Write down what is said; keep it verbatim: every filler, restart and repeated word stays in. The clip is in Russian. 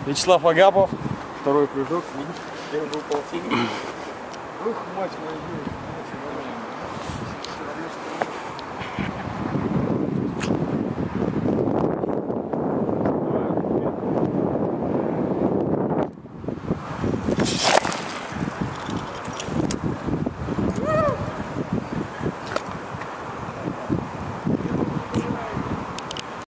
Вячеслав Агапов. Второй прыжок. Видишь, первый был полтинник. Ух, мать моя.